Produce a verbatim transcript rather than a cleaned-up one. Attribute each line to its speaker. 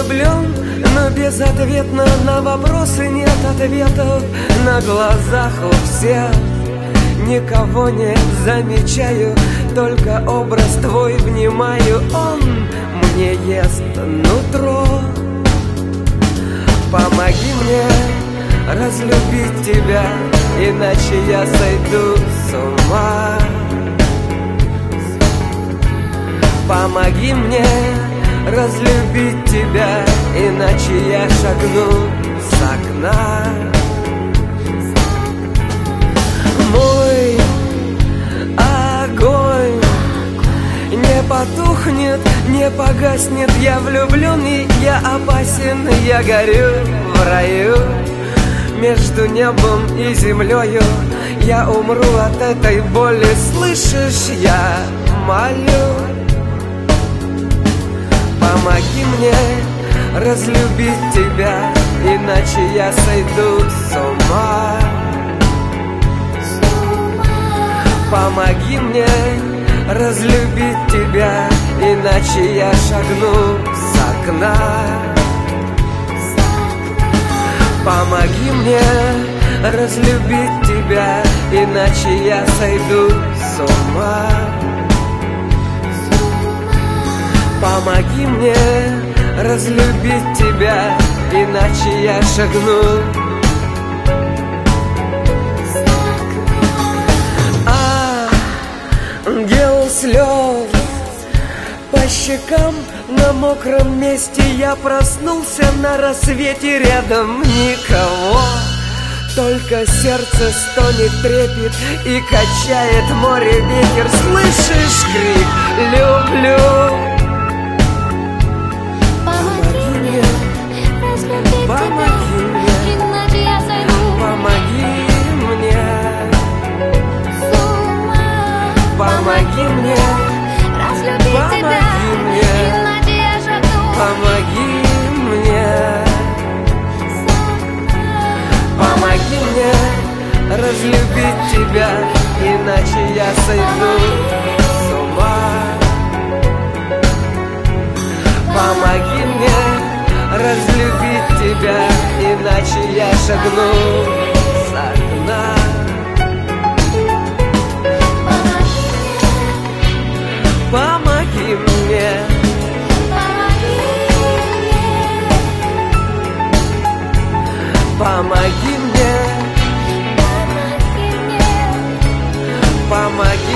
Speaker 1: влюблен, но безответно на вопросы нет ответов. На глазах у всех никого не замечаю, только образ твой внимаю. Он мне ест нутро. Помоги мне разлюбить тебя, иначе я сойду с ума. Помоги мне разлюбить тебя, иначе я шагну с окна. Мой огонь не потухнет, не погаснет. Я влюблен и я опасен, я горю в раю. Между небом и землею я умру от этой боли. Слышишь, я молю. Помоги мне разлюбить тебя, иначе я сойду с ума. Помоги мне разлюбить тебя, иначе я шагну с окна. Помоги мне разлюбить тебя, иначе я сойду с ума. Помоги мне разлюбить тебя, иначе я шагну. Ангел слез по щекам, на мокром месте я проснулся на рассвете. Рядом никого, только сердце стонет, трепет и качает море ветер. Слышишь крик «Люблю»? Помоги мне, помоги мне, иначе я сойду. Помоги мне, помоги мне разлюбить тебя, иначе я шагну. Помоги мне, помоги мне разлюбить тебя, иначе я сойду с ума. Помоги мне разлюбить тебя, иначе я шагну с окна. Помоги мне, помоги мне, помоги